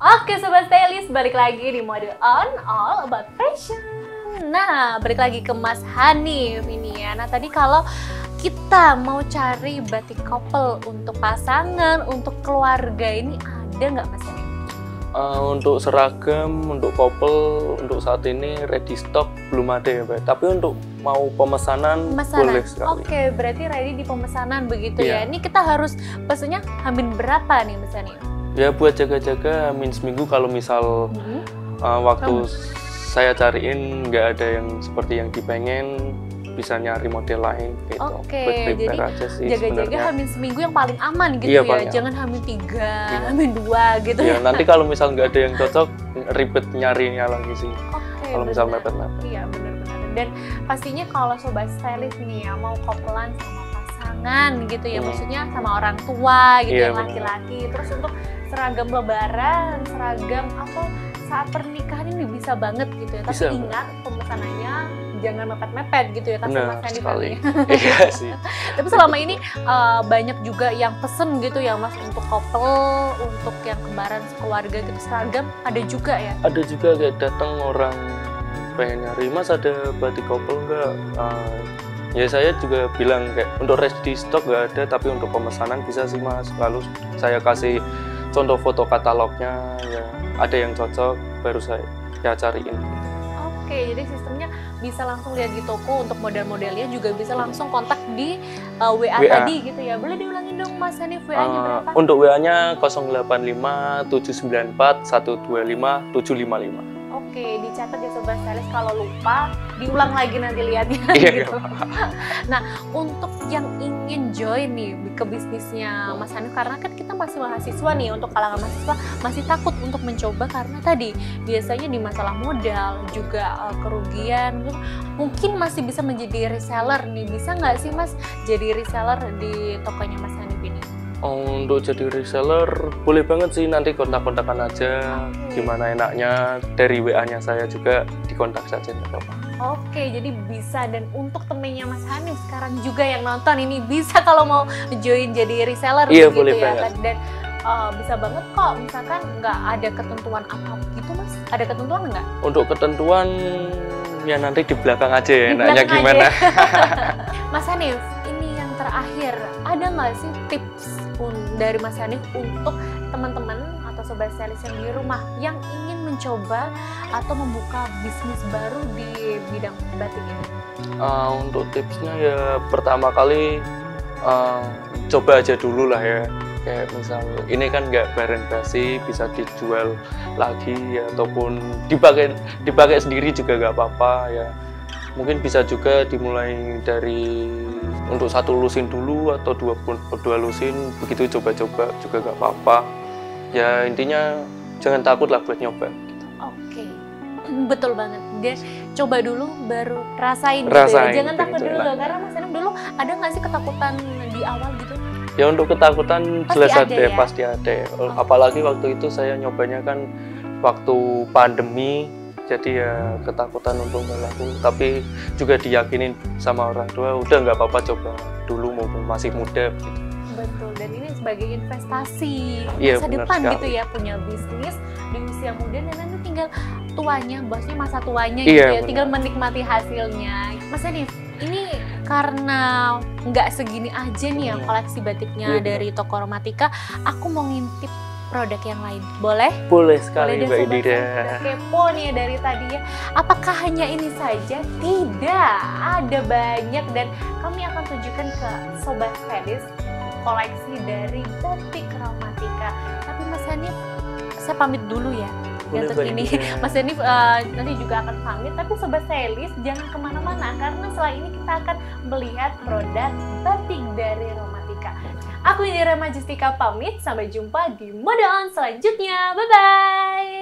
Oke Sobat Stylist, balik lagi di Mode On All About Fashion. Nah, balik lagi ke Mas Hanif ini ya. Nah, tadi kalau kita mau cari batik couple untuk pasangan, untuk keluarga ini ada nggak Mas Hanif? Untuk seragam, untuk couple, untuk saat ini ready stock belum ada ya Mbak. Tapi untuk mau pemesanan boleh sekali. Oke, berarti ready di pemesanan begitu ya. Ini kita harus pesennya hamin berapa nih Mas Hanif? Ya buat jaga-jaga hamin seminggu kalau misal waktu saya cariin nggak ada yang seperti yang dipengen, bisa nyari model lain gitu. Oke, jadi jaga-jaga hamin seminggu yang paling aman gitu ya. Jangan hamin 3, hamin 2 gitu ya. Nanti kalau misal nggak ada yang cocok, ribet nyarinya lagi sih. Kalau misal mepet-mepet. Iya benar-benar. Dan pastinya kalau Sobat Stylist nih ya mau couplean sama pasangan gitu ya, maksudnya sama orang tua gitu yang laki-laki. Terus untuk seragam lebaran, seragam atau saat pernikahan ini bisa banget gitu ya. Tapi ingat pemesanannya jangan mepet-mepet gitu ya, kasih Mas Hanif ini. Iya sih. Tapi selama ini banyak juga yang pesen gitu ya Mas, untuk couple, untuk yang kembaran keluarga gitu, seragam ada juga ya? Ada juga, kayak datang orang pengen nyari, Mas ada batik couple nggak? Ya saya juga bilang kayak untuk ready stock nggak ada, tapi untuk pemesanan bisa sih Mas. Lalu saya kasih contoh foto katalognya, ya ada yang cocok baru saya cariin. Oke, jadi sistemnya bisa langsung lihat di toko, untuk model-modelnya juga bisa langsung kontak di WA tadi gitu ya. Boleh diulangin dong Mas Hanif, WA-nya berapa? Untuk WA-nya 085 794 125 755. Oke, dicatat ya Sobat Stylist, kalau lupa diulang lagi nanti lihatnya gitu. Nah, untuk yang ingin join nih ke bisnisnya Mas Hanif, karena kan kita masih mahasiswa nih, untuk kalangan mahasiswa masih takut untuk mencoba karena tadi biasanya di masalah modal juga kerugian, mungkin masih bisa menjadi reseller nih. Bisa nggak sih Mas jadi reseller di tokonya Mas Hanif ini? Untuk jadi reseller boleh banget sih, nanti kontak-kontakan aja gimana enaknya, dari WA-nya saya juga dikontak saja nggak apa-apa. Oke, jadi bisa. Dan untuk temennya Mas Hanif sekarang juga yang nonton ini bisa kalau mau join jadi reseller gitu boleh ya. banget. Dan bisa banget kok, misalkan nggak ada ketentuan apa gitu Mas? Ada ketentuan nggak? Untuk ketentuan ya nanti di belakang aja ya, enaknya gimana. Mas Hanif, ini yang terakhir, ada nggak sih tips dari Mas Hanif untuk teman-teman atau Sobat Stylist yang di rumah yang ingin mencoba atau membuka bisnis baru di bidang batik ini? Untuk tipsnya ya pertama kali coba aja dulu lah ya. Kayak misal ini kan nggak barang basi, bisa dijual lagi ya, ataupun dipakai sendiri juga nggak apa-apa ya. Mungkin bisa juga dimulai dari untuk 1 lusin dulu atau 2 lusin, begitu coba-coba juga nggak apa-apa. Ya intinya jangan takut lah buat nyoba. Oke, betul banget. Dia coba dulu baru rasain gitu ya. Jangan takut dulu loh, karena Mas Hanif dulu ada nggak sih ketakutan di awal gitu? Ya untuk ketakutan jelas ada ya, pasti ada ya. Apalagi waktu itu saya nyobanya kan waktu pandemi. Jadi ya ketakutan untuk nggak laku, tapi juga diyakinin sama orang tua, udah nggak apa-apa, coba dulu mumpung masih muda gitu. Betul, dan ini sebagai investasi masa benar depan sekali. gitu ya, punya bisnis di usia muda dan nanti tinggal tuanya, bosnya masa tuanya Iya, gitu ya, benar. tinggal menikmati hasilnya. Mas Hanif, ini karena nggak segini aja nih ya koleksi batiknya dari toko Romantika, aku mau ngintip produk yang lain, boleh? Boleh sekali Mbak Indira. Udah kepo nih dari tadi ya. Apakah hanya ini saja? Tidak, ada banyak, dan kami akan tunjukkan ke Sobat Stylist koleksi dari batik Romantika. Tapi Mas Hanif, saya pamit dulu ya. Untuk ini Mas Hanif nanti juga akan pamit, tapi Sobat Stylist jangan kemana-mana, karena setelah ini kita akan melihat produk batik dari Romantika. Aku Indira Majustika pamit, sampai jumpa di Mode On selanjutnya. Bye-bye!